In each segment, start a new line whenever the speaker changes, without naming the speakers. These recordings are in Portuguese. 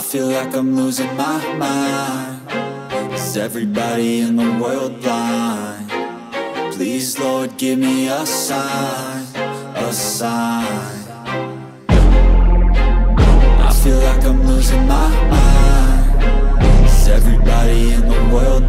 I feel like I'm losing my mind. Is everybody in the world blind? Please, Lord, give me a sign, a sign. I feel like I'm losing my mind. Is everybody in the world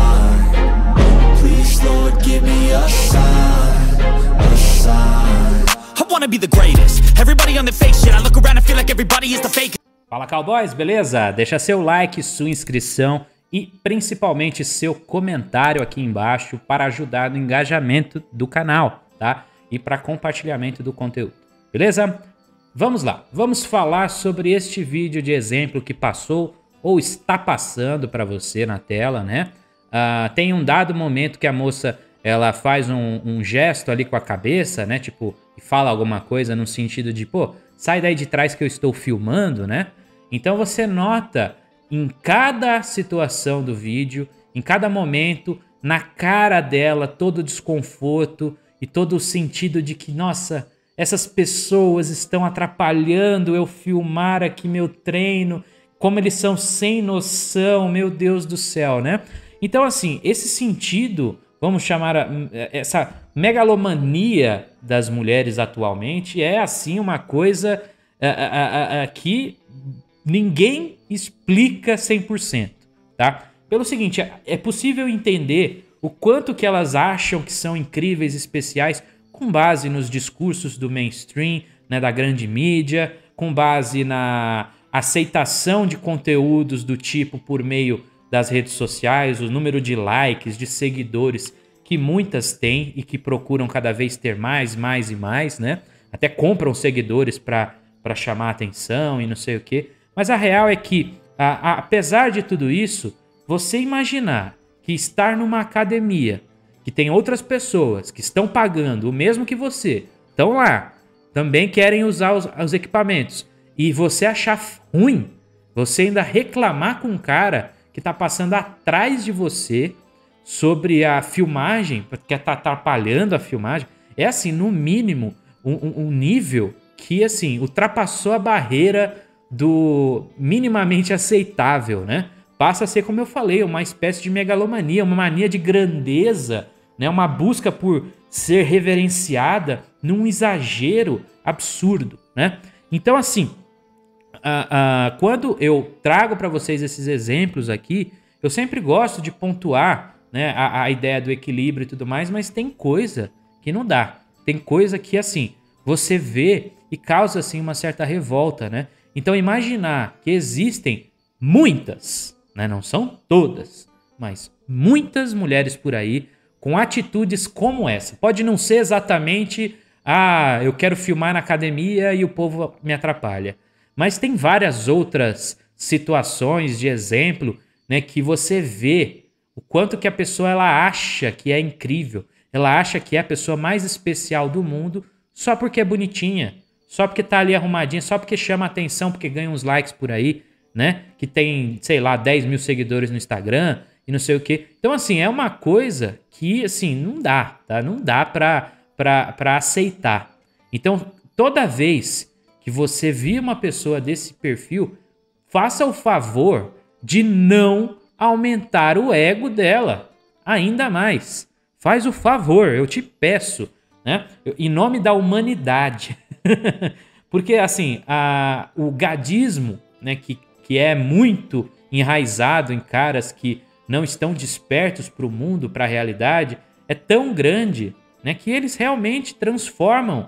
blind? Please, Lord, give me a sign, a sign.
I wanna be the greatest. Everybody on the fake shit. I look around and feel like everybody is the fake.
Fala, cowboys, beleza? Deixa seu like, sua inscrição e principalmente seu comentário aqui embaixo para ajudar no engajamento do canal, tá? E para compartilhamento do conteúdo, beleza? Vamos lá, vamos falar sobre este vídeo de exemplo que passou ou está passando para você na tela, né? Tem um dado momento que a moça ela faz um gesto ali com a cabeça, né? Tipo, e fala alguma coisa no sentido de, pô, sai daí de trás que eu estou filmando, né? Então você nota em cada situação do vídeo, em cada momento, na cara dela, todo o desconforto e todo o sentido de que, nossa, essas pessoas estão atrapalhando eu filmar aqui meu treino, como eles são sem noção, meu Deus do céu, né? Então, assim, esse sentido, vamos chamar essa megalomania das mulheres atualmente, é, assim, uma coisa que ninguém explica 100%, tá? Pelo seguinte, é possível entender o quanto que elas acham que são incríveis, especiais, com base nos discursos do mainstream, né, da grande mídia, com base na aceitação de conteúdos do tipo por meio das redes sociais, o número de likes, de seguidores que muitas têm e que procuram cada vez ter mais e mais, né? Até compram seguidores para chamar atenção e não sei o quê. Mas a real é que, apesar de tudo isso, você imaginar que estar numa academia, que tem outras pessoas que estão pagando o mesmo que você, estão lá, também querem usar os equipamentos, e você achar ruim, você ainda reclamar com um cara que está passando atrás de você sobre a filmagem, que está atrapalhando a filmagem, é assim, no mínimo, um nível que assim ultrapassou a barreira do minimamente aceitável, né? Passa a ser, como eu falei, uma espécie de megalomania, uma mania de grandeza, né? Uma busca por ser reverenciada num exagero absurdo, né? Então, assim, quando eu trago para vocês esses exemplos aqui, eu sempre gosto de pontuar, né, a ideia do equilíbrio e tudo mais, mas tem coisa que não dá. Tem coisa que, assim, você vê e causa, assim, uma certa revolta, né? Então, imaginar que existem muitas, né, não são todas, mas muitas mulheres por aí com atitudes como essa. Pode não ser exatamente, eu quero filmar na academia e o povo me atrapalha. Mas tem várias outras situações de exemplo, né, que você vê o quanto que a pessoa ela acha que é incrível. Ela acha que é a pessoa mais especial do mundo só porque é bonitinha. Só porque tá ali arrumadinha, só porque chama atenção, porque ganha uns likes por aí, né? Que tem, sei lá, 10 mil seguidores no Instagram e não sei o quê. Então, assim, é uma coisa que, assim, não dá, tá? Não dá pra aceitar. Então, toda vez que você vir uma pessoa desse perfil, faça o favor de não aumentar o ego dela ainda mais. Faz o favor, eu te peço, né? Em nome da humanidade. Porque, assim, o gadismo, né, que é muito enraizado em caras que não estão despertos para o mundo, para a realidade, é tão grande, né, que eles realmente transformam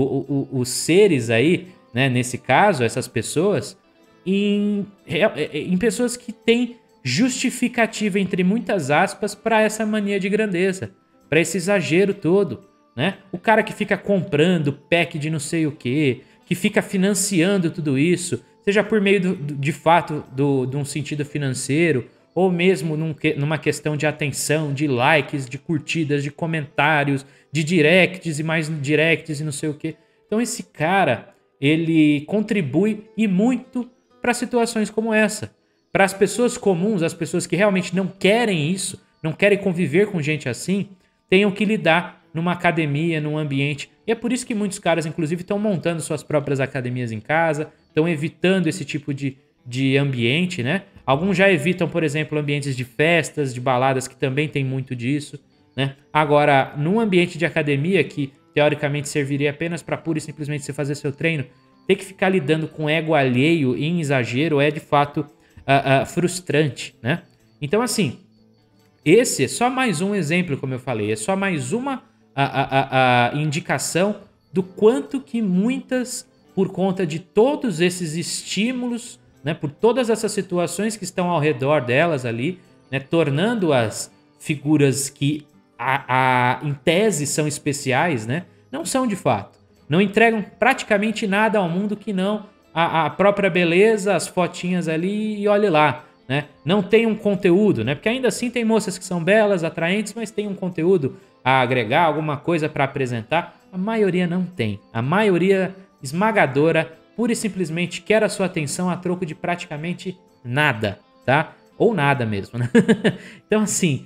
os seres aí, né, nesse caso, essas pessoas, em pessoas que têm justificativa, entre muitas aspas, para essa mania de grandeza, para esse exagero todo. Né? O cara que fica comprando pack de não sei o que fica financiando tudo isso, seja por meio de fato de um sentido financeiro, ou mesmo numa questão de atenção, de likes, de curtidas, de comentários, de directs e mais directs e não sei o que. Então esse cara, ele contribui e muito para situações como essa. Para as pessoas comuns, as pessoas que realmente não querem isso, não querem conviver com gente assim, tenham que lidar numa academia, num ambiente. E é por isso que muitos caras, inclusive, estão montando suas próprias academias em casa, estão evitando esse tipo de de ambiente, né? Alguns já evitam, por exemplo, ambientes de festas, de baladas, que também tem muito disso, né? Agora, num ambiente de academia, que teoricamente serviria apenas para pura e simplesmente você fazer seu treino, ter que ficar lidando com ego alheio em exagero é de fato frustrante, né? Então, assim, esse é só mais um exemplo, como eu falei, é só mais uma indicação do quanto que muitas, por conta de todos esses estímulos, né, por todas essas situações que estão ao redor delas ali, né, tornando-as figuras que em tese são especiais, né, não são de fato. Não entregam praticamente nada ao mundo que não a própria beleza, as fotinhas ali e olhe lá, né? Não tem um conteúdo, né? Porque ainda assim tem moças que são belas, atraentes, mas tem um conteúdo a agregar, alguma coisa para apresentar. A maioria não tem. A maioria esmagadora pura e simplesmente quer a sua atenção a troco de praticamente nada, tá? Ou nada mesmo, né? Então, assim,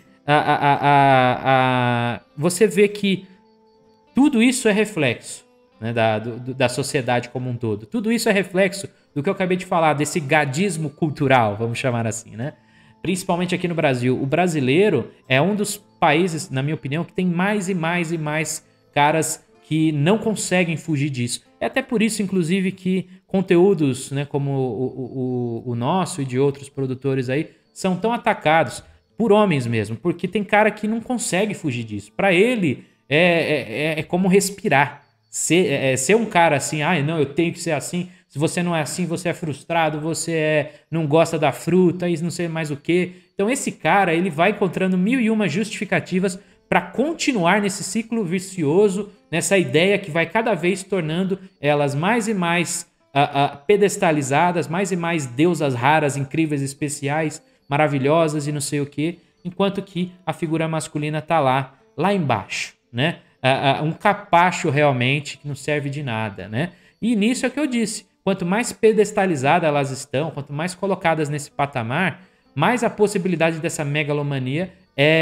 você vê que tudo isso é reflexo, né, da sociedade como um todo. Tudo isso é reflexo do que eu acabei de falar, desse gadismo cultural, vamos chamar assim, né? Principalmente aqui no Brasil. O brasileiro é um dos países, na minha opinião, que tem mais e mais e mais caras que não conseguem fugir disso. É até por isso, inclusive, que conteúdos, né, como o nosso e de outros produtores aí são tão atacados por homens mesmo, porque tem cara que não consegue fugir disso. Para ele é como respirar. Ser um cara assim, não, eu tenho que ser assim. Se você não é assim, você é frustrado, você não gosta da fruta e não sei mais o quê. Então esse cara, ele vai encontrando 1001 justificativas para continuar nesse ciclo vicioso, nessa ideia que vai cada vez tornando elas mais e mais pedestalizadas, mais e mais deusas raras, incríveis, especiais, maravilhosas e não sei o quê, enquanto que a figura masculina tá lá embaixo, né? Um capacho realmente que não serve de nada, né? E nisso é o que eu disse. Quanto mais pedestalizadas elas estão, quanto mais colocadas nesse patamar, mais a possibilidade dessa megalomania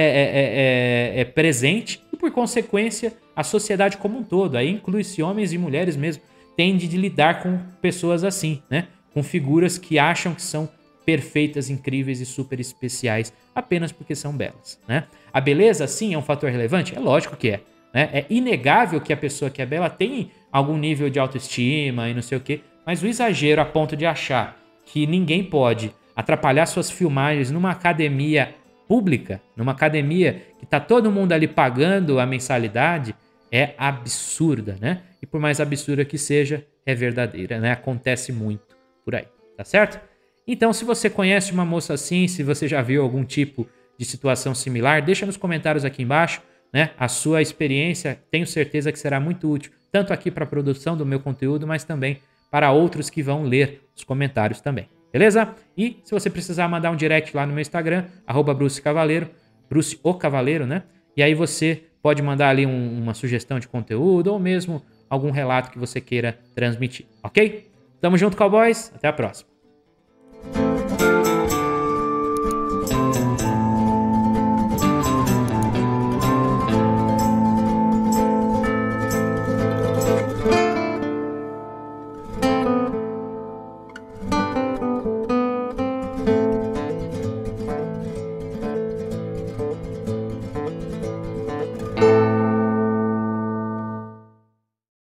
é presente e, por consequência, a sociedade como um todo, aí inclui-se homens e mulheres mesmo, tende de lidar com pessoas assim, né? Com figuras que acham que são perfeitas, incríveis e super especiais apenas porque são belas, né? A beleza, sim, é um fator relevante? É lógico que é, né? É inegável que a pessoa que é bela tem algum nível de autoestima e não sei o quê, mas o exagero a ponto de achar que ninguém pode atrapalhar suas filmagens numa academia pública, numa academia que tá todo mundo ali pagando a mensalidade, é absurda, né? E por mais absurda que seja, é verdadeira, né? Acontece muito por aí, tá certo? Então, se você conhece uma moça assim, se você já viu algum tipo de situação similar, deixa nos comentários aqui embaixo, né? A sua experiência, tenho certeza que será muito útil, tanto aqui para a produção do meu conteúdo, mas também para outros que vão ler os comentários também. Beleza? E se você precisar mandar um direct lá no meu Instagram, @BruceCavaleiro, Bruce o Cavaleiro, né? E aí você pode mandar ali uma sugestão de conteúdo ou mesmo algum relato que você queira transmitir, ok? Tamo junto, cowboys. Até a próxima.